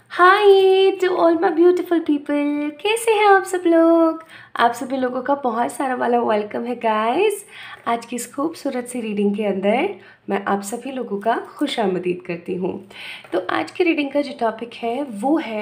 Hi to all my beautiful people, कैसे हैं आप सब लोग। आप सभी लोगों का बहुत सारा वाला वेलकम है गाइस। आज की इस खूबसूरत सी रीडिंग के अंदर मैं आप सभी लोगों का खुशामदीद करती हूँ। तो आज की रीडिंग का जो टॉपिक है वो है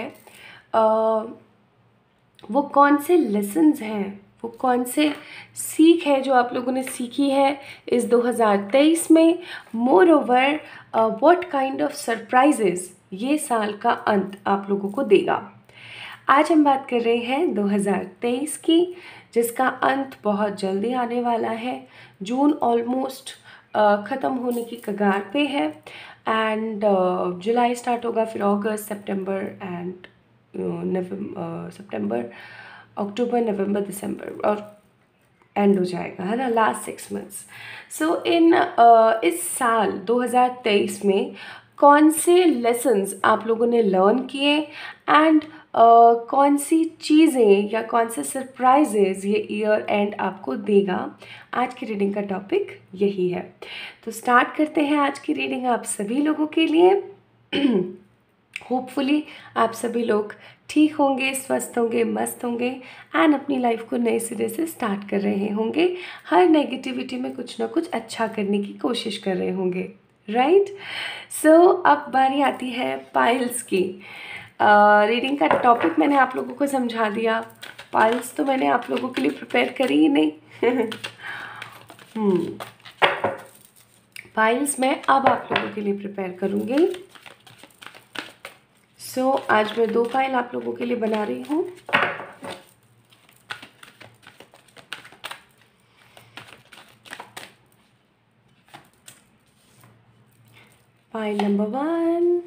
वो कौन से लेसन्स हैं, वो कौन से सीख है जो आप लोगों ने सीखी है इस 2023 में। Moreover what kind of surprises ये साल का अंत आप लोगों को देगा। आज हम बात कर रहे हैं 2023 की, जिसका अंत बहुत जल्दी आने वाला है। जून ऑलमोस्ट ख़त्म होने की कगार पे है एंड जुलाई स्टार्ट होगा, फिर अगस्त, सितंबर एंड सितंबर, अक्टूबर, नवंबर, दिसंबर और एंड हो जाएगा, है ना, लास्ट 6 मंथ्स। सो इस साल 2023 में कौन से लेसन्स आप लोगों ने लर्न किए एंड कौन सी चीज़ें या कौन से सरप्राइजेज ये ईयर एंड आपको देगा। आज की रीडिंग का टॉपिक यही है। तो स्टार्ट करते हैं आज की रीडिंग आप सभी लोगों के लिए। होपफुली आप सभी लोग ठीक होंगे, स्वस्थ होंगे, मस्त होंगे एंड अपनी लाइफ को नए सिरे से स्टार्ट कर रहे होंगे। हर नेगेटिविटी में कुछ ना कुछ अच्छा करने की कोशिश कर रहे होंगे, राइट। सो अब बारी आती है पाइल्स की। रीडिंग का टॉपिक मैंने आप लोगों को समझा दिया। पाइल्स तो मैंने आप लोगों के लिए प्रिपेयर करी ही नहीं। पाइल्स मैं अब आप लोगों के लिए प्रिपेयर करूँगी। सो आज मैं 2 फाइल आप लोगों के लिए बना रही हूँ। File number 1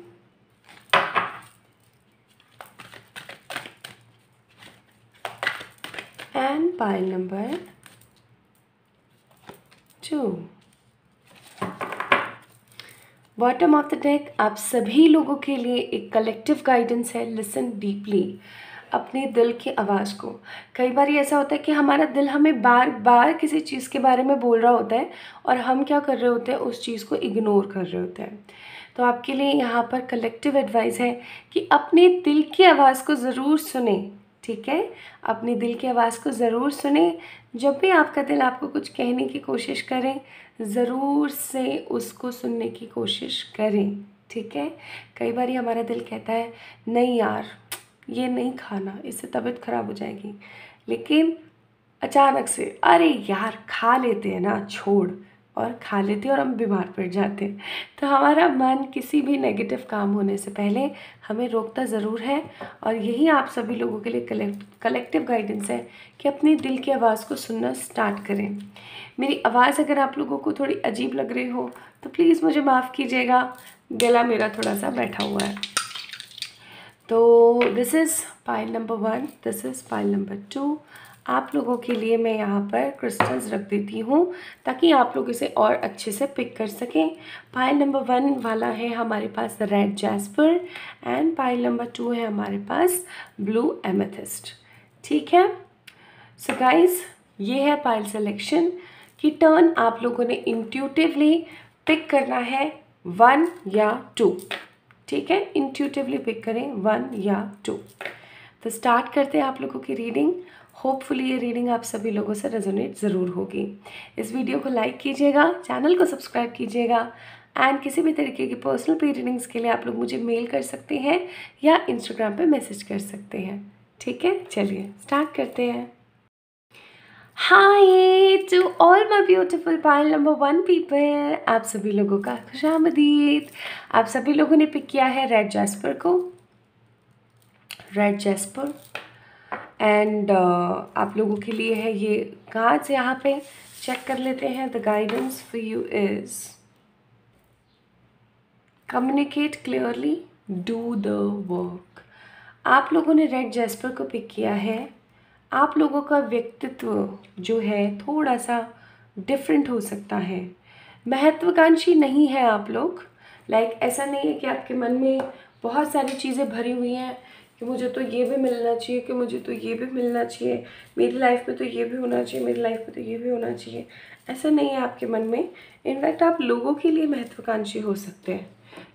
and file number 2। Bottom of the deck आप सभी लोगों के लिए एक कलेक्टिव गाइडेंस है। लिसन डीपली अपने दिल की आवाज़ को। कई बार ऐसा होता है कि हमारा दिल हमें बार बार किसी चीज़ के बारे में बोल रहा होता है और हम क्या कर रहे होते हैं, उस चीज़ को इग्नोर कर रहे होते हैं। तो आपके लिए यहाँ पर कलेक्टिव एडवाइस है कि अपने दिल की आवाज़ को ज़रूर सुने, ठीक है। अपने दिल की आवाज़ को ज़रूर सुने। जब भी आपका दिल आपको कुछ कहने की कोशिश करें, ज़रूर से उसको सुनने की कोशिश करें, ठीक है। कई बार हमारा दिल कहता है नहीं यार, ये नहीं खाना, इससे तबीयत ख़राब हो जाएगी, लेकिन अचानक से अरे यार खा लेते हैं ना, छोड़, और खा लेते हैं और हम बीमार पड़ जाते हैं। तो हमारा मन किसी भी नेगेटिव काम होने से पहले हमें रोकता ज़रूर है। और यही आप सभी लोगों के लिए कलेक्टिव गाइडेंस है कि अपनी दिल की आवाज़ को सुनना स्टार्ट करें। मेरी आवाज़ अगर आप लोगों को थोड़ी अजीब लग रही हो तो प्लीज़ मुझे माफ़ कीजिएगा, गला मेरा थोड़ा सा बैठा हुआ है। तो this is pile number 1, this is pile number 2। आप लोगों के लिए मैं यहाँ पर क्रिस्टल्स रख देती हूँ ताकि आप लोग इसे और अच्छे से पिक कर सकें। पाइल नंबर 1 वाला है हमारे पास red jasper and pile number 2 है हमारे पास ब्लू एमेथिस्ट, ठीक है। सो गाइस, ये है पाइल सिलेक्शन की टर्न। आप लोगों ने इंट्यूटिवली पिक करना है 1 या 2, ठीक है। इंट्यूटिवली पिक करें 1 या 2। तो स्टार्ट करते हैं आप लोगों की रीडिंग। होपफुली ये रीडिंग आप सभी लोगों से रेजोनेट ज़रूर होगी। इस वीडियो को लाइक कीजिएगा, चैनल को सब्सक्राइब कीजिएगा एंड किसी भी तरीके की पर्सनल प्री रीडिंग्स के लिए आप लोग मुझे मेल कर सकते हैं या इंस्टाग्राम पे मैसेज कर सकते हैं, ठीक है। चलिए स्टार्ट करते हैं। Hi to all my beautiful pile number 1 people, आप सभी लोगों का खुशामदीद। आप सभी लोगों ने पिक किया है रेड जैस्पर को, रेड जैस्पर एंड आप लोगों के लिए है ये कार्ड्स। यहाँ पे चेक कर लेते हैं। The guidance for you is communicate clearly, do the work. आप लोगों ने रेड जैस्पर को पिक किया है। आप लोगों का व्यक्तित्व जो है थोड़ा सा डिफरेंट हो सकता है। महत्वाकांक्षी नहीं है आप लोग। ऐसा नहीं है कि आपके मन में बहुत सारी चीज़ें भरी हुई हैं कि मुझे तो ये भी मिलना चाहिए, कि मुझे तो ये भी मिलना चाहिए, मेरी लाइफ में तो ये भी होना चाहिए, मेरी लाइफ में तो ये भी होना चाहिए। ऐसा नहीं है आपके मन में। इनफैक्ट आप लोगों के लिए महत्वाकांक्षी हो सकते हैं,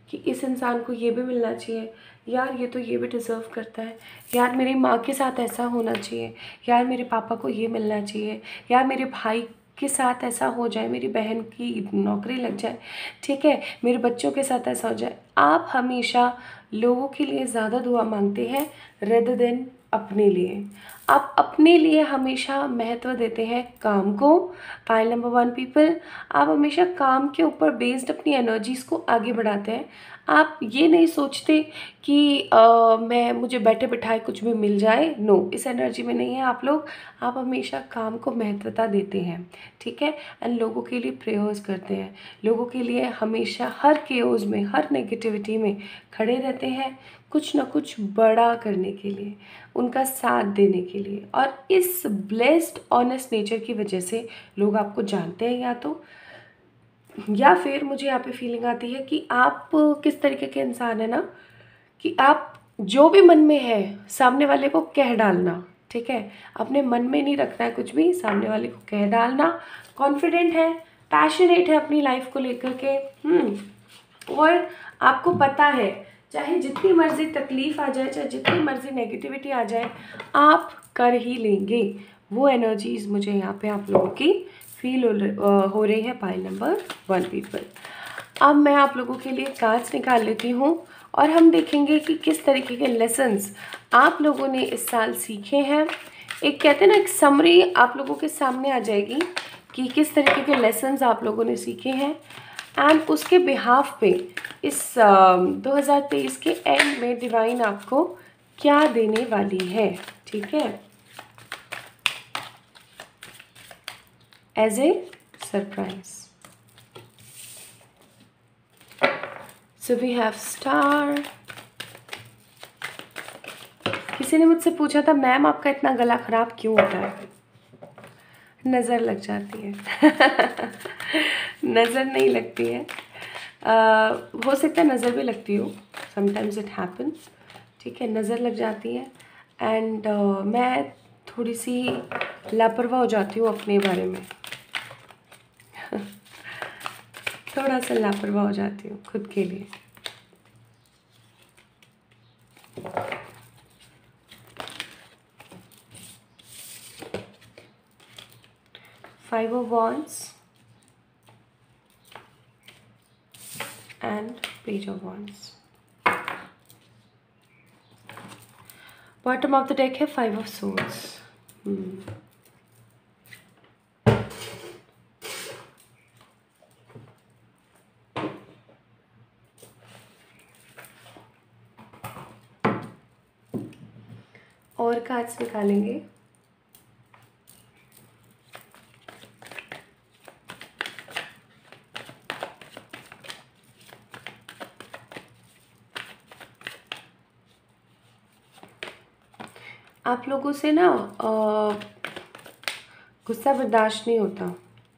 कि इस इंसान को ये भी मिलना चाहिए, यार ये तो ये भी डिज़र्व करता है, यार मेरी माँ के साथ ऐसा होना चाहिए, यार मेरे पापा को ये मिलना चाहिए, यार मेरे भाई के साथ ऐसा हो जाए, मेरी बहन की नौकरी लग जाए, ठीक है, मेरे बच्चों के साथ ऐसा हो जाए। आप हमेशा लोगों के लिए ज़्यादा दुआ मांगते हैं रेदर देन अपने लिए। आप अपने लिए हमेशा महत्व देते हैं काम को। पाइल नंबर 1 पीपल, आप हमेशा काम के ऊपर बेस्ड अपनी एनर्जीज़ को आगे बढ़ाते हैं। आप ये नहीं सोचते कि मुझे बैठे बिठाए कुछ भी मिल जाए, नो, इस एनर्जी में नहीं है आप लोग। आप हमेशा काम को महत्वता देते हैं, ठीक है, एंड लोगों के लिए प्रेयर्स करते हैं, लोगों के लिए हमेशा हर केओस में, हर नेगेटिविटी में खड़े रहते हैं, कुछ ना कुछ बड़ा करने के लिए, उनका साथ देने के लिए। और इस ब्लेस्ड ऑनेस्ट नेचर की वजह से लोग आपको जानते हैं, या फिर मुझे यहाँ पे फीलिंग आती है कि आप किस तरीके के इंसान है ना, कि आप जो भी मन में है सामने वाले को कह डालना, ठीक है, अपने मन में नहीं रखना है कुछ भी, सामने वाले को कह डालना। कॉन्फिडेंट है, पैशनेट है अपनी लाइफ को लेकर के, और आपको पता है चाहे जितनी मर्जी तकलीफ़ आ जाए, चाहे जितनी मर्जी नेगेटिविटी आ जाए, आप कर ही लेंगे। वो एनर्जीज मुझे यहाँ पे आप लोगों की फील हो रही है पाइल नंबर 1 पीपल। अब मैं आप लोगों के लिए कार्ड्स निकाल लेती हूँ और हम देखेंगे कि किस तरीके के लेसन्स आप लोगों ने इस साल सीखे हैं। एक कहते हैं ना, एक समरी आप लोगों के सामने आ जाएगी कि किस तरीके के लेसन्स आप लोगों ने सीखे हैं, एंड उसके बिहाफ पे इस 2023 के एंड में डिवाइन आपको क्या देने वाली है, ठीक है, as a surprise. So we have star. किसी ने मुझसे पूछा था, मैम आपका इतना गला ख़राब क्यों होता है? नज़र लग जाती है। नज़र नहीं लगती है, हो सकता है नज़र भी लगती हो, समटाइम्स इट हैपन्स, ठीक है, नज़र लग जाती है। एंड मैं थोड़ी सी लापरवाह हो जाती हूँ अपने बारे में। थोड़ा सा लापरवाह हो जाती हूँ खुद के लिए। Five of Wands and Page of Wands. Bottom of the deck है Five of Swords. और कार्ड्स निकालेंगे। आप लोगों से ना गुस्सा बर्दाश्त नहीं होता।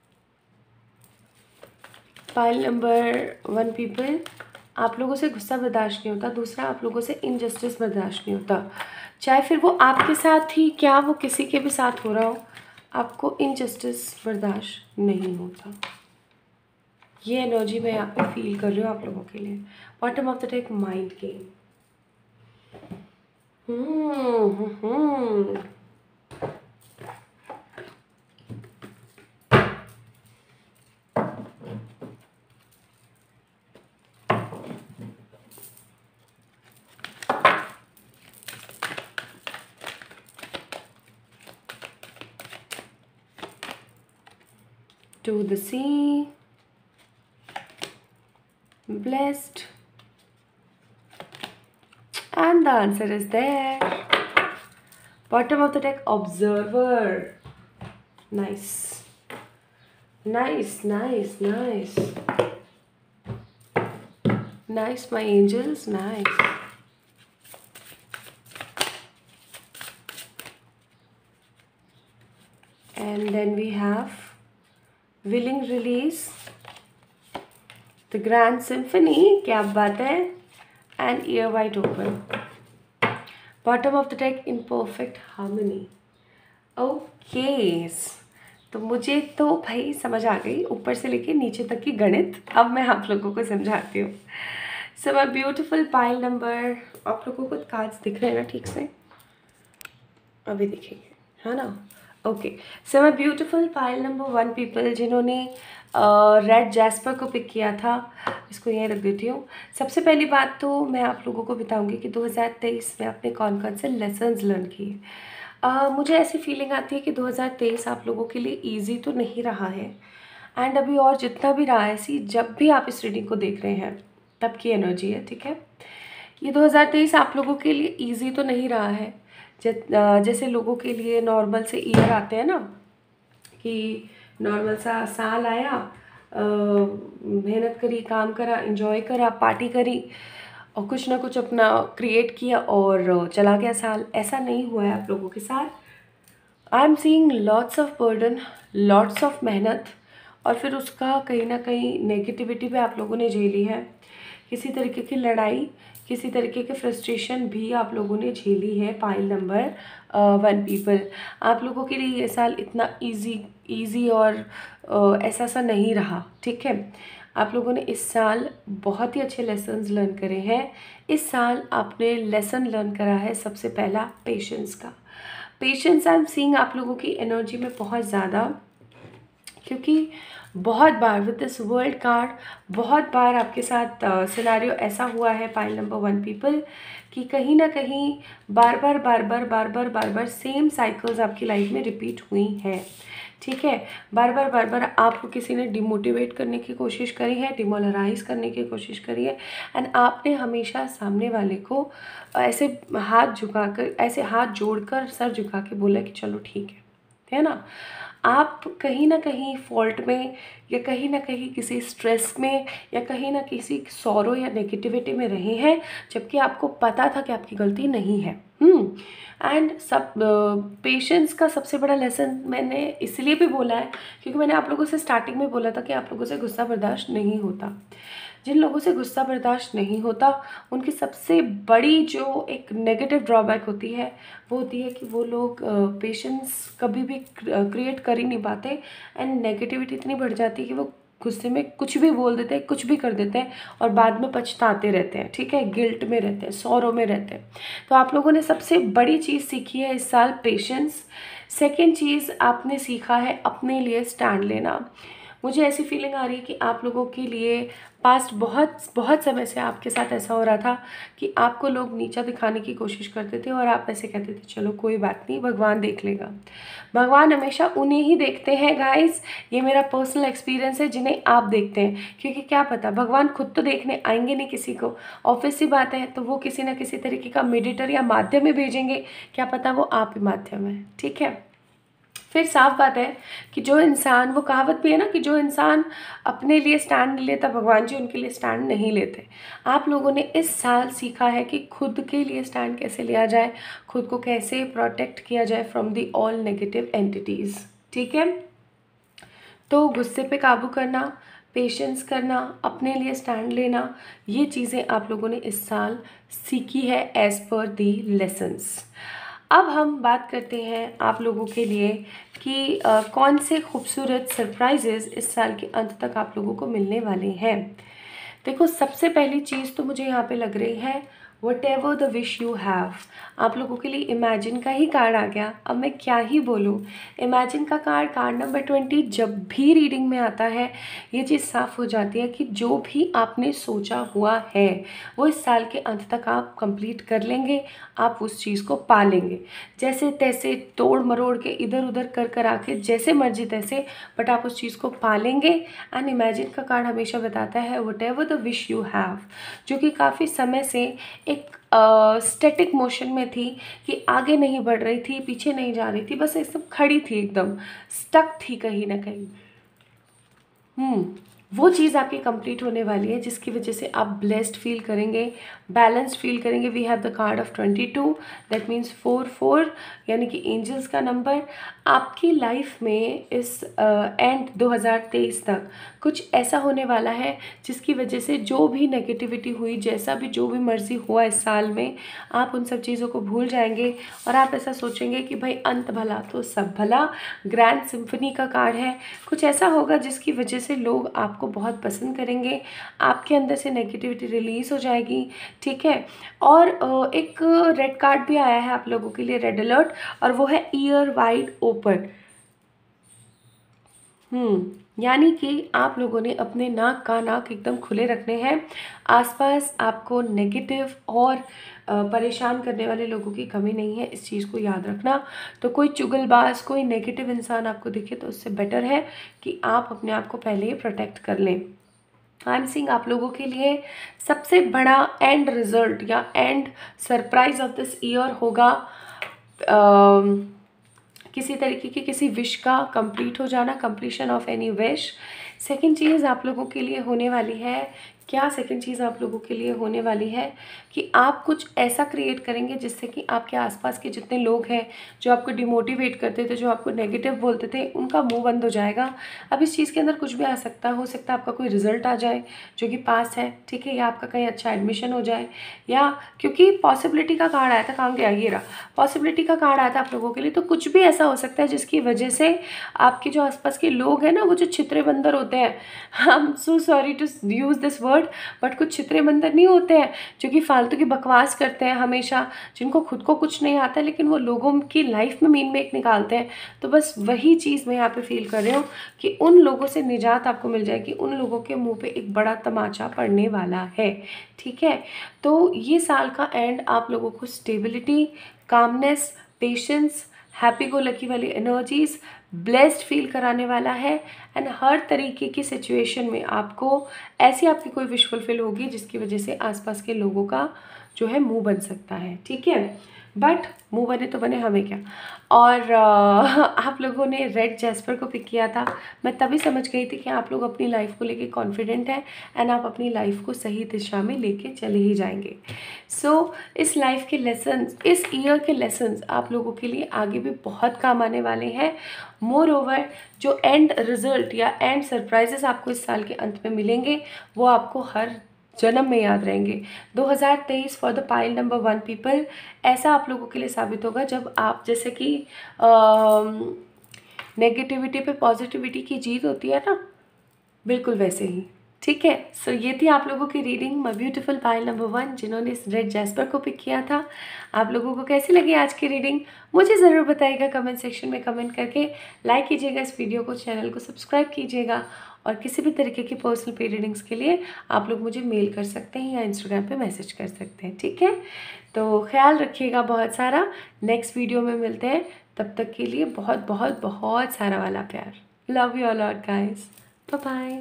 पाइल नंबर 1 पीपल, आप लोगों से गुस्सा बर्दाश्त नहीं होता। दूसरा, आप लोगों से इनजस्टिस बर्दाश्त नहीं होता, चाहे फिर वो आपके साथ ही क्या वो किसी के भी साथ हो रहा हो, आपको इनजस्टिस बर्दाश्त नहीं होता। ये एनर्जी मैं यहाँ पे फील कर रही हूँ आप लोगों के लिए। Bottom of the deck mind game. To the sea, blessed, and the answer is there. Bottom of the deck, observer. Nice, nice, nice, nice, nice, my angels, nice. And then we have willing release, the grand symphony, क्या बात है, and ear wide open. Bottom of the deck in perfect harmony. Okay, तो मुझे तो भाई समझ आ गई ऊपर से लेके नीचे तक की गणित। अब मैं आप लोगों को समझाती हूँ। So my beautiful pile number, आप लोगों को कार्ड्स दिख रहे हैं ना ठीक से? अभी दिखेंगे, है ना? Okay, so my beautiful pile number 1 people जिन्होंने रेड जैस्पर को पिक किया था, इसको यहीं रख देती हूँ। सबसे पहली बात तो मैं आप लोगों को बताऊंगी कि 2023 में आपने कौन कौन से लेसन्स लर्न किए। मुझे ऐसी फीलिंग आती है कि 2023 आप लोगों के लिए ईजी तो नहीं रहा है, एंड अभी और जितना भी रहा है, जब भी आप इस रीडिंग को देख रहे हैं तब की एनर्जी है, ठीक है? ये 2023 आप लोगों के लिए ईजी तो नहीं रहा है। जैसे लोगों के लिए नॉर्मल से ईयर आते हैं ना, कि नॉर्मल सा साल आया, मेहनत करी, काम करा, एंजॉय करा, पार्टी करी और कुछ ना कुछ अपना क्रिएट किया और चला गया साल। ऐसा नहीं हुआ है आप लोगों के साथ। I am seeing lots of burden, lots of मेहनत, और फिर उसका कहीं ना कहीं नेगेटिविटी भी आप लोगों ने झेली है। किसी तरीके की लड़ाई, किसी तरीके के फ्रस्ट्रेशन भी आप लोगों ने झेली है। पाइल नंबर 1 पीपल, आप लोगों के लिए ये साल इतना इजी और ऐसा सा नहीं रहा, ठीक है? आप लोगों ने इस साल बहुत ही अच्छे लेसन्स लर्न करे हैं। इस साल आपने लेसन लर्न करा है सबसे पहला पेशेंस का। पेशेंस आई एम सीइंग आप लोगों की एनर्जी में बहुत ज़्यादा, क्योंकि बहुत बार विद दिस वर्ल्ड कार्ड बहुत बार आपके साथ सिनारियो ऐसा हुआ है पाइल नंबर 1 पीपल कि कहीं ना कहीं बार बार सेम साइकिल्स आपकी लाइफ में रिपीट हुई हैं, ठीक है? बार बार आपको किसी ने डिमोटिवेट करने की कोशिश करी है, डिमोरलाइज करने की कोशिश करी है, एंड आपने हमेशा सामने वाले को ऐसे हाथ झुकाकर, ऐसे हाथ जोड़कर सर झुका के बोला कि चलो ठीक है ना? आप कहीं ना कहीं फॉल्ट में, या कहीं ना कहीं किसी स्ट्रेस में, या कहीं ना किसी सॉरो या नेगेटिविटी में रहे हैं, जबकि आपको पता था कि आपकी गलती नहीं है। एंड सब पेशेंस का सबसे बड़ा लेसन मैंने इसलिए भी बोला है क्योंकि मैंने आप लोगों से स्टार्टिंग में बोला था कि आप लोगों से गुस्सा बर्दाश्त नहीं होता। जिन लोगों से गुस्सा बर्दाश्त नहीं होता, उनकी सबसे बड़ी जो एक नेगेटिव ड्रॉबैक होती है वो होती है कि वो लोग पेशेंस कभी भी क्रिएट कर ही नहीं पाते, एंड नेगेटिविटी इतनी बढ़ जाती है कि वो गुस्से में कुछ भी बोल देते हैं, कुछ भी कर देते हैं और बाद में पछताते रहते हैं, ठीक है? गिल्ट में रहते हैं, सौरों में रहते हैं। तो आप लोगों ने सबसे बड़ी चीज़ सीखी है इस साल, पेशेंस। सेकेंड चीज़ आपने सीखा है अपने लिए स्टैंड लेना। मुझे ऐसी फीलिंग आ रही है कि आप लोगों के लिए पास्ट बहुत समय से आपके साथ ऐसा हो रहा था कि आपको लोग नीचा दिखाने की कोशिश करते थे और आप ऐसे कहते थे चलो कोई बात नहीं, भगवान देख लेगा। भगवान हमेशा उन्हें ही देखते हैं गाइस, ये मेरा पर्सनल एक्सपीरियंस है, जिन्हें आप देखते हैं। क्योंकि क्या पता भगवान खुद तो देखने आएंगे नहीं किसी को, ऑब्वियस सी बात है, तो वो किसी ना किसी तरीके का मेडिएटर या माध्यम में भेजेंगे, क्या पता वो आप ही माध्यम है, ठीक है? फिर साफ बात है कि जो इंसान, वो कहावत भी है ना कि जो इंसान अपने लिए स्टैंड नहीं लेता, भगवान जी उनके लिए स्टैंड नहीं लेते। आप लोगों ने इस साल सीखा है कि खुद के लिए स्टैंड कैसे लिया जाए, खुद को कैसे प्रोटेक्ट किया जाए from the all negative entities, ठीक है? तो गुस्से पे काबू करना, पेशेंस करना, अपने लिए स्टैंड लेना, ये चीज़ें आप लोगों ने इस साल सीखी है एज़ पर दी लेसन्स। अब हम बात करते हैं आप लोगों के लिए कि कौन से खूबसूरत सरप्राइजेज़ इस साल के अंत तक आप लोगों को मिलने वाले हैं। देखो, सबसे पहली चीज़ तो मुझे यहाँ पे लग रही है whatever the wish you have. आप लोगों के लिए इमेजिन का ही कार्ड आ गया। अब मैं क्या ही बोलूँ, इमेजिन का कार्ड, कार्ड नंबर 20 जब भी रीडिंग में आता है ये चीज़ साफ़ हो जाती है कि जो भी आपने सोचा हुआ है वो इस साल के अंत तक आप कंप्लीट कर लेंगे, आप उस चीज़ को पा लेंगे। जैसे तैसे तोड़ मरोड़ के इधर उधर कर आके जैसे मर्जी तैसे, बट आप उस चीज़ को पा लेंगे। एंड इमेजिन का कार्ड हमेशा बताता है whatever the wish you have, जो कि काफ़ी समय से एक स्टैटिक मोशन में थी, कि आगे नहीं बढ़ रही थी, पीछे नहीं जा रही थी, बस एकदम खड़ी थी, एकदम स्टक थी कहीं ना कहीं। वो चीज़ आपकी कंप्लीट होने वाली है, जिसकी वजह से आप ब्लेस्ड फील करेंगे, बैलेंस्ड फील करेंगे। We have the card of 22, that means 4 यानी कि एंजल्स का नंबर। आपकी लाइफ में इस एंड 2023 तक कुछ ऐसा होने वाला है जिसकी वजह से जो भी नेगेटिविटी हुई, जैसा भी जो भी मर्जी हुआ इस साल में, आप उन सब चीज़ों को भूल जाएंगे और आप ऐसा सोचेंगे कि भाई अंत भला तो सब भला। ग्रैंड सिम्फनी का कार्ड है, कुछ ऐसा होगा जिसकी वजह से लोग आप आपको बहुत पसंद करेंगे, आपके अंदर से नेगेटिविटी रिलीज़ हो जाएगी, ठीक है। और एक रेड कार्ड भी आया है आप लोगों के लिए, रेड अलर्ट, और वो है ईयर वाइड ओपन। यानी कि आप लोगों ने अपने नाक का नाक एकदम खुले रखने हैं। आसपास आपको नेगेटिव और परेशान करने वाले लोगों की कमी नहीं है, इस चीज़ को याद रखना। तो कोई चुगलबाज, कोई नेगेटिव इंसान आपको दिखे तो उससे बेटर है कि आप अपने आप को पहले ही प्रोटेक्ट कर लें। आई एम सीइंग आप लोगों के लिए सबसे बड़ा एंड रिजल्ट या end surprise of this year होगा किसी तरीके की किसी विश का कंप्लीट हो जाना, completion of any wish. Second चीज़ आप लोगों के लिए होने वाली है, क्या सेकंड चीज़ आप लोगों के लिए होने वाली है कि आप कुछ ऐसा क्रिएट करेंगे जिससे कि आपके आसपास के जितने लोग हैं जो आपको डिमोटिवेट करते थे, जो आपको नेगेटिव बोलते थे, उनका मुंह बंद हो जाएगा। अब इस चीज़ के अंदर कुछ भी आ सकता हो सकता है आपका कोई रिजल्ट आ जाए जो कि पास है, ठीक है, या आपका कहीं अच्छा एडमिशन हो जाए, या क्योंकि पॉसिबिलिटी का कार्ड आया था, कहाँ गया ये रहा, पॉसिबिलिटी का कार्ड आया था आप लोगों के लिए। तो कुछ भी ऐसा हो सकता है जिसकी वजह से आपके जो आसपास के लोग हैं ना, वो जो छितरे बंदर होते हैं, I am so sorry to use this word, but कुछ छितरे बंदर नहीं होते हैं जो कि फालतू की बकवास करते हैं हमेशा, जिनको खुद को कुछ नहीं आता लेकिन वो लोगों की लाइफ में मीन मेक निकालते हैं। तो बस वही चीज़ मैं यहाँ पे फील कर रही हूँ कि उन लोगों से निजात आपको मिल जाएगी, उन लोगों के मुंह पे एक बड़ा तमाचा पड़ने वाला है, ठीक है। तो ये साल का एंड आप लोगों को stability, calmness, patience, happy go lucky वाली एनर्जीज, ब्लेस्ड फील कराने वाला है। एंड हर तरीके की सिचुएशन में आपको ऐसी आपकी कोई विश फुलफिल होगी जिसकी वजह से आसपास के लोगों का जो है मुंह बन सकता है, ठीक है। बट मुंह बने तो बने, हमें क्या। और आप लोगों ने रेड जैस्पर को पिक किया था, मैं तभी समझ गई थी कि आप लोग अपनी लाइफ को लेके कॉन्फिडेंट हैं एंड आप अपनी लाइफ को सही दिशा में लेके चले ही जाएंगे। सो इस लाइफ के लेसन्स, इस ईयर के लेसन्स आप लोगों के लिए आगे भी बहुत काम आने वाले हैं। मोर ओवर जो एंड रिजल्ट या एंड सरप्राइजेस आपको इस साल के अंत में मिलेंगे वो आपको हर जन्म में याद रहेंगे। 2023 for the pile number 1 people ऐसा आप लोगों के लिए साबित होगा जब आप, जैसे कि नेगेटिविटी पे पॉजिटिविटी की जीत होती है ना, बिल्कुल वैसे ही, ठीक है। सो ये थी आप लोगों की reading my beautiful pile number 1 जिन्होंने इस रेड जैस्पर को पिक किया था। आप लोगों को कैसी लगी आज की रीडिंग मुझे ज़रूर बताइएगा कमेंट सेक्शन में कमेंट करके। लाइक कीजिएगा इस वीडियो को, चैनल को सब्सक्राइब कीजिएगा, और किसी भी तरीके की पर्सनल पे रीडिंग्स के लिए आप लोग मुझे मेल कर सकते हैं या इंस्टाग्राम पे मैसेज कर सकते हैं, ठीक है। तो ख्याल रखिएगा बहुत सारा, नेक्स्ट वीडियो में मिलते हैं, तब तक के लिए बहुत बहुत बहुत सारा वाला प्यार। Love you all guys, bye bye.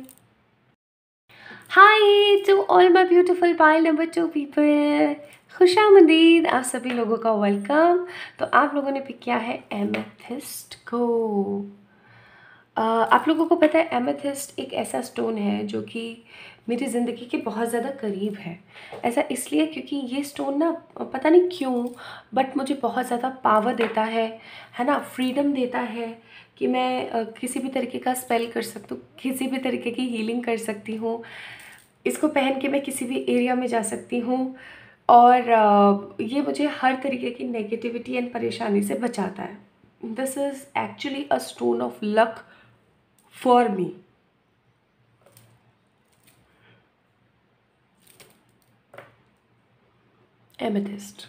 Hi to all my beautiful pile number 2 people, खुशामदीद आप सभी लोगों का वेलकम। तो आप लोगों ने पिक किया है एमेथिस्ट को। आप लोगों को पता है एमेथिस्ट एक ऐसा स्टोन है जो कि मेरी ज़िंदगी के बहुत ज़्यादा करीब है। ऐसा इसलिए क्योंकि ये स्टोन ना पता नहीं क्यों बट मुझे बहुत ज़्यादा पावर देता है ना, फ्रीडम देता है कि मैं किसी भी तरीके का स्पेल कर सकती हूँ, किसी भी तरीके की हीलिंग कर सकती हूँ। इसको पहन के मैं किसी भी एरिया में जा सकती हूँ, और ये मुझे हर तरीके की नेगेटिविटी एंड परेशानी से बचाता है। This is actually a stone of luck for me. Amethyst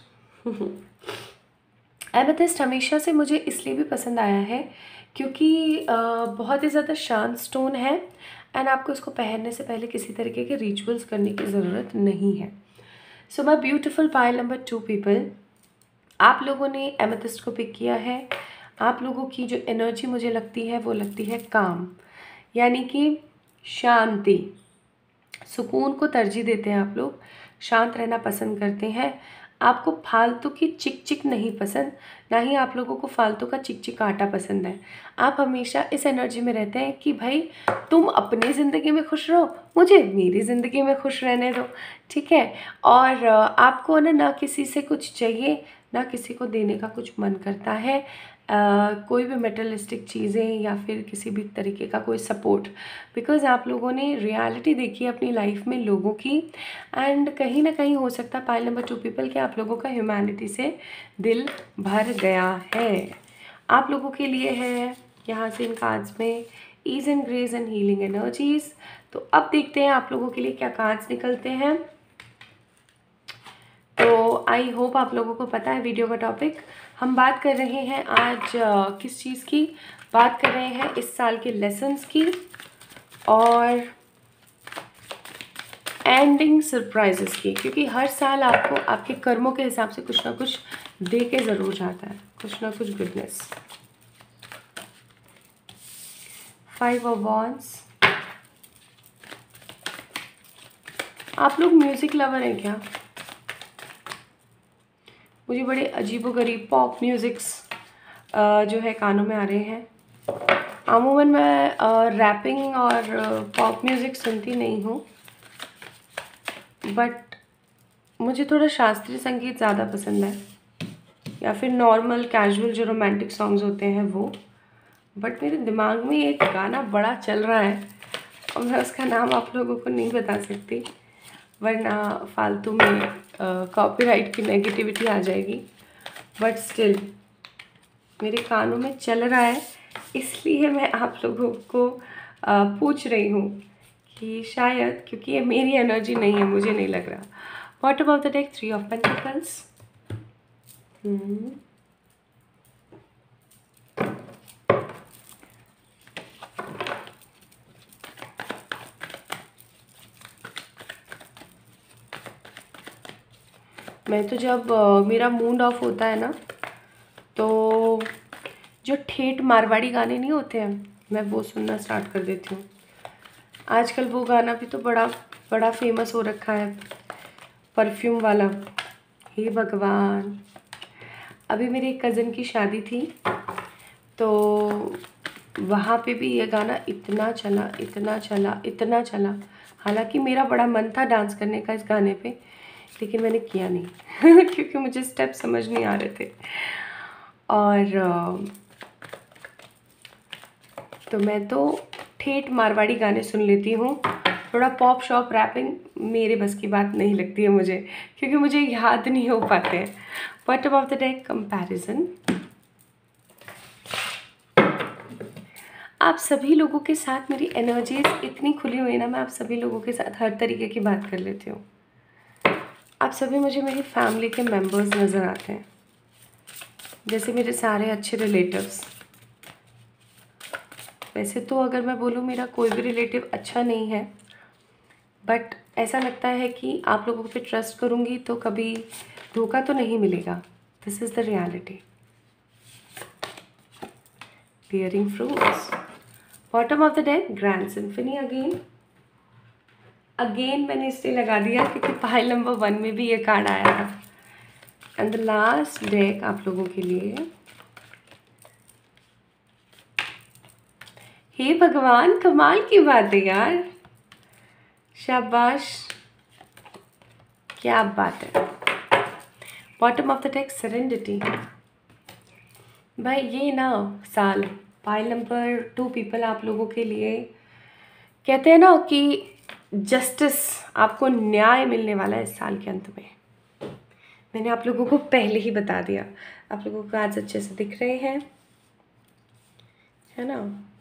amethyst हमेशा से मुझे इसलिए भी पसंद आया है क्योंकि बहुत ही ज़्यादा शांत स्टोन है एंड आपको इसको पहनने से पहले किसी तरीके के रिचुअल्स करने की ज़रूरत नहीं है। So my beautiful pile number 2 people, आप लोगों ने एमेथिस्ट को पिक किया है। आप लोगों की जो एनर्जी मुझे लगती है वो लगती है काम, यानी कि शांति, सुकून को तरजीह देते हैं आप लोग, शांत रहना पसंद करते हैं। आपको फालतू की चिक चिक नहीं पसंद, ना ही आप लोगों को फालतू का चिक चिकाटा पसंद है। आप हमेशा इस एनर्जी में रहते हैं कि भाई तुम अपनी ज़िंदगी में खुश रहो, मुझे मेरी ज़िंदगी में खुश रहने दो, ठीक है। और आपको ना किसी से कुछ चाहिए, ना किसी को देने का कुछ मन करता है, कोई भी मेटलिस्टिक चीज़ें या फिर किसी भी तरीके का कोई सपोर्ट, बिकॉज़ आप लोगों ने रियलिटी देखी है अपनी लाइफ में लोगों की, एंड कहीं ना कहीं हो सकता है पाइल नंबर 2 पीपल के आप लोगों का ह्यूमैनिटी से दिल भर गया है। आप लोगों के लिए है यहाँ से इन कार्ड्स में ease and grace and healing energies. तो अब देखते हैं आप लोगों के लिए क्या कार्ड्स निकलते हैं। तो आई होप आप लोगों को पता है वीडियो का टॉपिक। हम बात कर रहे हैं आज किस चीज़ की बात कर रहे हैं, इस साल के लेसन्स की और एंडिंग सरप्राइजेस की, क्योंकि हर साल आपको आपके कर्मों के हिसाब से कुछ ना कुछ दे के ज़रूर जाता है, कुछ ना कुछ गुडनेस। 5 of wands. आप लोग म्यूज़िक लवर हैं क्या? मुझे बड़े अजीबोगरीब पॉप म्यूज़िक्स जो है कानों में आ रहे हैं। अमूमन मैं रैपिंग और पॉप म्यूज़िक सुनती नहीं हूँ, बट मुझे थोड़ा शास्त्रीय संगीत ज़्यादा पसंद है, या फिर नॉर्मल कैजुअल जो रोमांटिक सॉन्ग्स होते हैं वो। बट मेरे दिमाग में एक गाना बड़ा चल रहा है और मैं उसका नाम आप लोगों को नहीं बता सकती, वरना फालतू में कॉपीराइट की नेगेटिविटी आ जाएगी। बट स्टिल मेरे कानों में चल रहा है, इसलिए मैं आप लोगों को पूछ रही हूँ कि शायद क्योंकि ये मेरी एनर्जी नहीं है, मुझे नहीं लग रहा। Bottom of the deck 3 of pentacles. मैं तो जब मेरा मूड ऑफ होता है ना, तो जो ठेठ मारवाड़ी गाने नहीं होते हैं, मैं वो सुनना स्टार्ट कर देती हूँ। आजकल वो गाना भी तो बड़ा बड़ा फेमस हो रखा है, परफ्यूम वाला। हे भगवान, अभी मेरी एक कज़न की शादी थी, तो वहाँ पे भी ये गाना इतना चला, इतना चला, इतना चला। हालांकि मेरा बड़ा मन था डांस करने का इस गाने पे, लेकिन मैंने किया नहीं क्योंकि मुझे स्टेप समझ नहीं आ रहे थे। और तो मैं तो ठेठ मारवाड़ी गाने सुन लेती हूँ। थोड़ा पॉप शॉप रैपिंग मेरे बस की बात नहीं लगती है मुझे, क्योंकि मुझे याद नहीं हो पाते हैं। Bottom of the deck comparison. आप सभी लोगों के साथ मेरी एनर्जीज इतनी खुली हुई ना, मैं आप सभी लोगों के साथ हर तरीके की बात कर लेती हूँ। आप सभी मुझे मेरी फैमिली के मेंबर्स नज़र आते हैं, जैसे मेरे सारे अच्छे रिलेटिव्स। वैसे तो अगर मैं बोलूँ मेरा कोई भी रिलेटिव अच्छा नहीं है, बट ऐसा लगता है कि आप लोगों पे ट्रस्ट करूँगी तो कभी धोखा तो नहीं मिलेगा। This is the reality. Bearing fruits. Bottom of the deck grand symphony again मैंने इसलिए लगा दिया क्योंकि पाइल नंबर 1 में भी ये कार्ड आया था। एंड द लास्ट डेक आप लोगों के लिए। हे भगवान, कमाल की बात है यार, शाबाश, क्या बात है। Bottom of the deck serendipity. भाई ये ना साल पाइल नंबर 2 पीपल आप लोगों के लिए कहते हैं ना कि जस्टिस, आपको न्याय मिलने वाला है इस साल के अंत में। मैंने आप लोगों को पहले ही बता दिया। आप लोगों को आज अच्छे से दिख रहे हैं, है ना?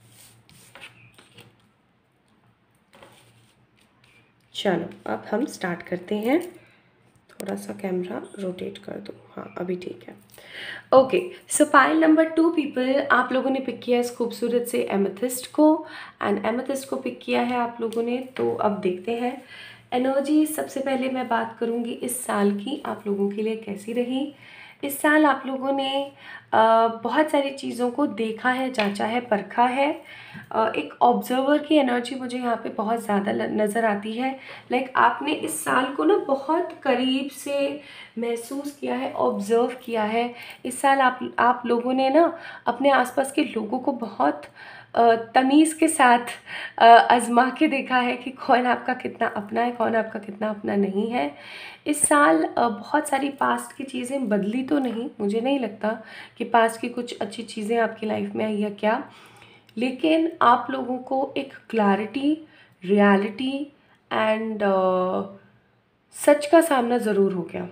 चलो अब हम स्टार्ट करते हैं। थोड़ा सा कैमरा रोटेट कर दो, हाँ अभी ठीक है। Okay, so pile number 2 people आप लोगों ने पिक किया इस खूबसूरत से एमेथिस्ट को, एंड एमेथिस्ट को पिक किया है आप लोगों ने। तो अब देखते हैं एनर्जी। सबसे पहले मैं बात करूँगी इस साल की आप लोगों के लिए कैसी रही। इस साल आप लोगों ने बहुत सारी चीज़ों को देखा है, जांचा है, परखा है। एक ऑब्जर्वर की एनर्जी मुझे यहाँ पे बहुत ज़्यादा नज़र आती है। लाइक आपने इस साल को ना बहुत करीब से महसूस किया है, ऑब्ज़र्व किया है। इस साल आप लोगों ने ना अपने आसपास के लोगों को बहुत तमीज़ के साथ आजमा के देखा है कि कौन आपका कितना अपना है, कौन आपका कितना अपना नहीं है। इस साल बहुत सारी पास्ट की चीज़ें बदली तो नहीं, मुझे नहीं लगता कि पास्ट की कुछ अच्छी चीज़ें आपकी लाइफ में आई या क्या, लेकिन आप लोगों को एक क्लैरिटी, रियलिटी एंड सच का सामना ज़रूर हो गया।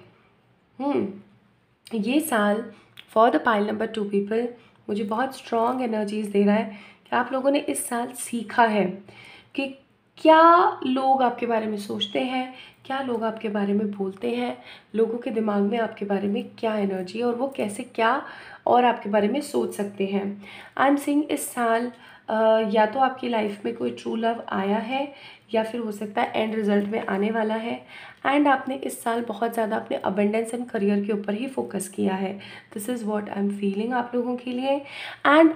ये साल for the pile number 2 people मुझे बहुत स्ट्रॉन्ग एनर्जीज़ दे रहा है कि आप लोगों ने इस साल सीखा है कि क्या लोग आपके बारे में सोचते हैं, क्या लोग आपके बारे में बोलते हैं, लोगों के दिमाग में आपके बारे में क्या एनर्जी है और वो कैसे क्या और आपके बारे में सोच सकते हैं। आई एम सेइंग इस साल या तो आपकी लाइफ में कोई ट्रू लव आया है या फिर हो सकता है एंड रिजल्ट में आने वाला है। एंड आपने इस साल बहुत ज़्यादा अपने अबंडेंस एंड करियर के ऊपर ही फोकस किया है। This is what I am feeling आप लोगों के लिए। एंड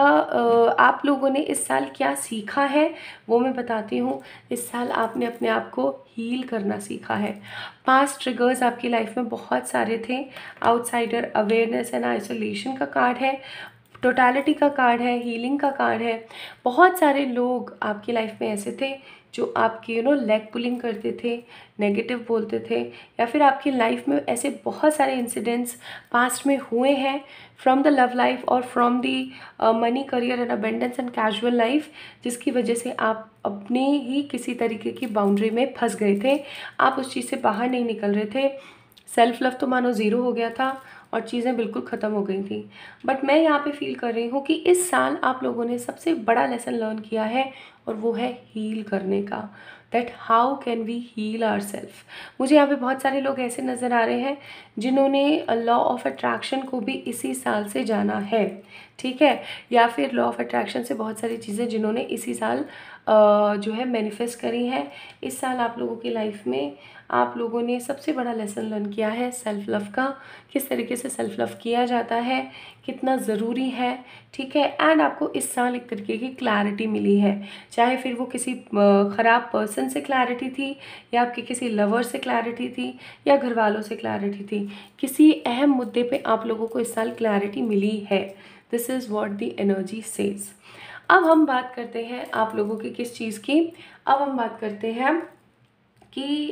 आप लोगों ने इस साल क्या सीखा है वो मैं बताती हूँ। इस साल आपने अपने आप को हील करना सीखा है। पास्ट ट्रिगर्स आपकी लाइफ में बहुत सारे थे। आउटसाइडर, अवेयरनेस एंड आइसोलेशन का कार्ड है, टोटलिटी का कार्ड है, हीलिंग का कार्ड है। बहुत सारे लोग आपकी लाइफ में ऐसे थे जो आपकी लेग पुलिंग करते थे, नेगेटिव बोलते थे, या फिर आपकी लाइफ में ऐसे बहुत सारे इंसिडेंट्स पास्ट में हुए हैं फ्रॉम द लव लाइफ और from the money, career and abundance and casual life, जिसकी वजह से आप अपने ही किसी तरीके की बाउंड्री में फंस गए थे। आप उस चीज़ से बाहर नहीं निकल रहे थे। सेल्फ लव तो मानो ज़ीरो हो गया था और चीज़ें बिल्कुल ख़त्म हो गई थी। बट मैं यहाँ पे फील कर रही हूँ कि इस साल आप लोगों ने सबसे बड़ा लेसन लर्न किया है और वो है हील करने का। That how can we heal our self. मुझे यहाँ पे बहुत सारे लोग ऐसे नज़र आ रहे हैं जिन्होंने लॉ ऑफ अट्रैक्शन को भी इसी साल से जाना है, ठीक है, या फिर लॉ ऑफ अट्रैक्शन से बहुत सारी चीज़ें जिन्होंने इसी साल जो है मैनिफेस्ट करी है। इस साल आप लोगों की लाइफ में आप लोगों ने सबसे बड़ा लेसन लर्न किया है सेल्फ लव का, किस तरीके से सेल्फ लव किया जाता है, कितना ज़रूरी है, ठीक है। एंड आपको इस साल एक तरीके की क्लैरिटी मिली है, चाहे फिर वो किसी ख़राब पर्सन से क्लैरिटी थी, या आपके किसी लवर से क्लैरिटी थी, या घर वालों से क्लैरिटी थी, किसी अहम मुद्दे पे आप लोगों को इस साल क्लैरिटी मिली है। This is what the energy says. अब हम बात करते हैं आप लोगों की किस चीज़ की। अब हम बात करते हैं कि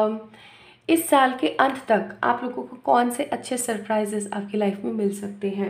इस साल के अंत तक आप लोगों को कौन से अच्छे सरप्राइजेस आपकी लाइफ में मिल सकते हैं।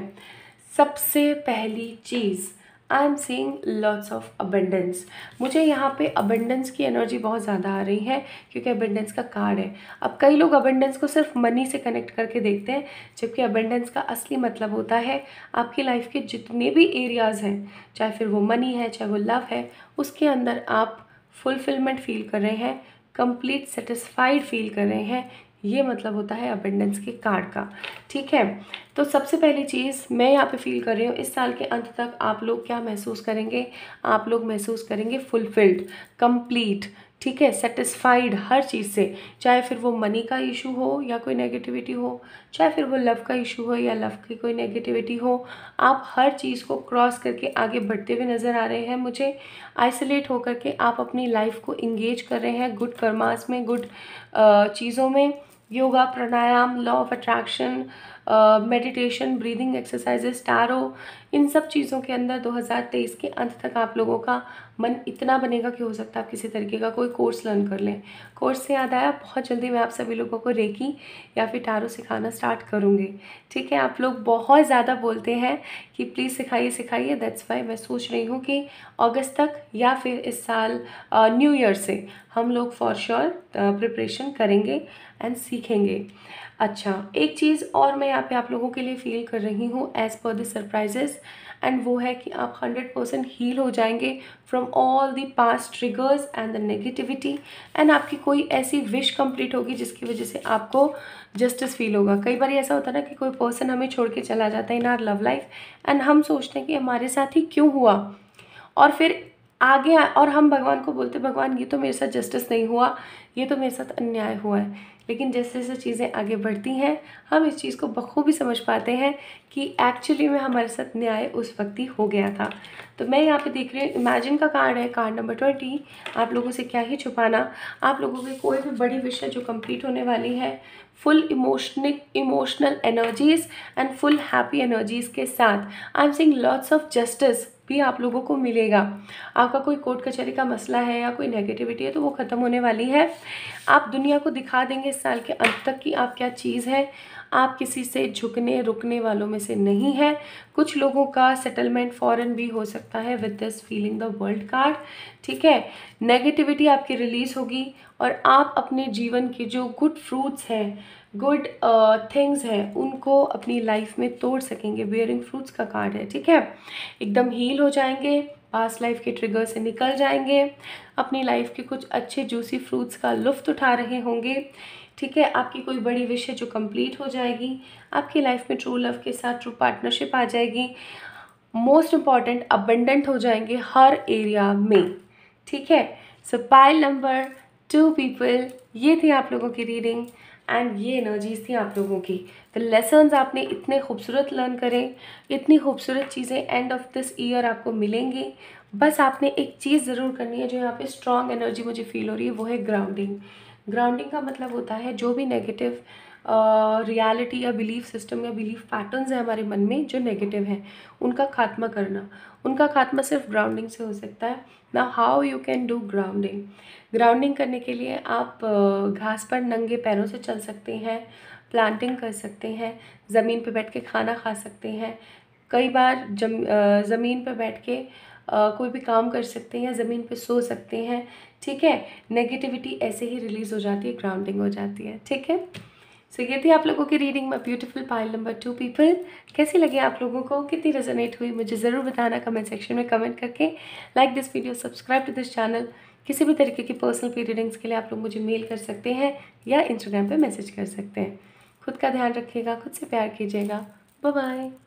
सबसे पहली चीज़, I am seeing lots of abundance. मुझे यहाँ पे अबंडेंस की एनर्जी बहुत ज़्यादा आ रही है क्योंकि अबंडेंस का कार्ड है। अब कई लोग अबंडेंस को सिर्फ मनी से कनेक्ट करके देखते हैं, जबकि अबंडेंस का असली मतलब होता है आपकी लाइफ के जितने भी एरियाज़ हैं, चाहे फिर वो मनी है, चाहे वो लव है, उसके अंदर आप फुलफिलमेंट फील कर रहे हैं, कंप्लीट सेटिस्फाइड फील कर रहे हैं। ये मतलब होता है अबंडेंस के कार्ड का, ठीक है। तो सबसे पहली चीज़ मैं यहाँ पे फील कर रही हूँ, इस साल के अंत तक आप लोग क्या महसूस करेंगे, आप लोग महसूस करेंगे फुलफिल्ड, कंप्लीट, ठीक है, सेटिस्फाइड हर चीज़ से, चाहे फिर वो मनी का इशू हो या कोई नेगेटिविटी हो, चाहे फिर वो लव का इशू हो या लव की कोई नेगेटिविटी हो, आप हर चीज़ को क्रॉस करके आगे बढ़ते हुए नज़र आ रहे हैं। मुझे आइसोलेट होकर के आप अपनी लाइफ को इंगेज कर रहे हैं गुड कर्मास में, गुड चीज़ों में, yoga, pranayama, law of attraction, meditation, breathing exercises, tarot, इन सब चीज़ों के अंदर 2023 के अंत तक आप लोगों का मन इतना बनेगा कि हो सकता है आप किसी तरीके का कोई कोर्स लर्न कर लें। कोर्स से याद आया, बहुत जल्दी मैं आप सभी लोगों को रेकी या फिर टैरो सिखाना स्टार्ट करूँगी, ठीक है। आप लोग बहुत ज़्यादा बोलते हैं कि प्लीज़ सिखाइए सिखाइए, दैट्स वाई मैं सोच रही हूँ कि अगस्त तक या फिर इस साल न्यू ईयर से हम लोग फॉर श्योर प्रिपरेशन करेंगे एंड सीखेंगे। अच्छा, एक चीज़ और मैं यहाँ पे आप लोगों के लिए फील कर रही हूँ as per the surprises, and वो है कि आप 100% हील हो जाएंगे from all the past triggers and the negativity, and आपकी कोई ऐसी विश कंप्लीट होगी जिसकी वजह से आपको जस्टिस फील होगा। कई बार ऐसा होता है ना कि कोई पर्सन हमें छोड़ के चला जाता है in our love life, and हम सोचते हैं कि हमारे साथ ही क्यों हुआ, और फिर और हम भगवान को बोलते, भगवान ये तो मेरे साथ जस्टिस नहीं हुआ, ये तो मेरे साथ अन्याय हुआ है। लेकिन जैसे जैसे चीज़ें आगे बढ़ती हैं हम इस चीज़ को बखूबी समझ पाते हैं कि एक्चुअली में हमारे साथ न्याय उस वक्त ही हो गया था। तो मैं यहाँ पे देख रही हूँ, इमेजिन का कार्ड है, कार्ड नंबर 20। आप लोगों से क्या ही छुपाना, आप लोगों की कोई भी बड़ी विश है जो कंप्लीट होने वाली है, full emotional energies and full happy energies के साथ। I am seeing lots of justice भी आप लोगों को मिलेगा। आपका कोई कोर्ट कचहरी का मसला है या कोई नेगेटिविटी है तो वो ख़त्म होने वाली है। आप दुनिया को दिखा देंगे इस साल के अंत तक कि आप क्या चीज़ है। आप किसी से झुकने रुकने वालों में से नहीं है। कुछ लोगों का सेटलमेंट फॉरेन भी हो सकता है with this feeling the world card, ठीक है। नेगेटिविटी आपकी रिलीज़ होगी और आप अपने जीवन के जो गुड फ्रूट्स हैं, गुड थिंग्स हैं उनको अपनी लाइफ में तोड़ सकेंगे। बेयरिंग फ्रूट्स का कार्ड है, ठीक है। एकदम हील हो जाएंगे, पास्ट लाइफ के ट्रिगर से निकल जाएंगे, अपनी लाइफ के कुछ अच्छे जूसी फ्रूट्स का लुफ्त उठा रहे होंगे, ठीक है। आपकी कोई बड़ी विश है जो कंप्लीट हो जाएगी, आपकी लाइफ में ट्रू लव के साथ ट्रू पार्टनरशिप आ जाएगी। मोस्ट इम्पॉर्टेंट, अबंडेंट हो जाएंगे हर एरिया में, ठीक है। सो पाइल नंबर 2 पीपल, ये थी आप लोगों की रीडिंग एंड ये एनर्जीज थी आप लोगों की। तो लेसन्स आपने इतने खूबसूरत लर्न करें, इतनी खूबसूरत चीज़ें एंड ऑफ दिस ईयर आपको मिलेंगी। बस आपने एक चीज़ ज़रूर करनी है जो यहाँ पे स्ट्रॉन्ग एनर्जी मुझे फील हो रही है, वो है ग्राउंडिंग। ग्राउंडिंग का मतलब होता है जो भी नेगेटिव रियलिटी या बिलीफ सिस्टम या बिलीफ पैटर्न्स है हमारे मन में जो नेगेटिव हैं, उनका खात्मा करना। उनका खात्मा सिर्फ ग्राउंडिंग से हो सकता है। ना how you can do grounding. Grounding करने के लिए आप घास पर नंगे पैरों से चल सकते हैं, प्लांटिंग कर सकते हैं, ज़मीन पे बैठ के खाना खा सकते हैं, कई बार ज़मीन पे बैठ के कोई भी काम कर सकते हैं, ज़मीन पे सो सकते हैं, ठीक है। नेगेटिविटी ऐसे ही रिलीज़ हो जाती है, ग्राउंडिंग हो जाती है, ठीक है। सो ये थी आप लोगों की reading my beautiful pile number 2 people. कैसी लगी आप लोगों को, कितनी रेजोनेट हुई, मुझे ज़रूर बताना कमेंट सेक्शन में कमेंट करके। Like this video, subscribe to this channel. किसी भी तरीके की पर्सनल पी रीडिंग्स के लिए आप लोग मुझे मेल कर सकते हैं या इंस्टाग्राम पे मैसेज कर सकते हैं। खुद का ध्यान रखिएगा, खुद से प्यार कीजिएगा। Bye bye.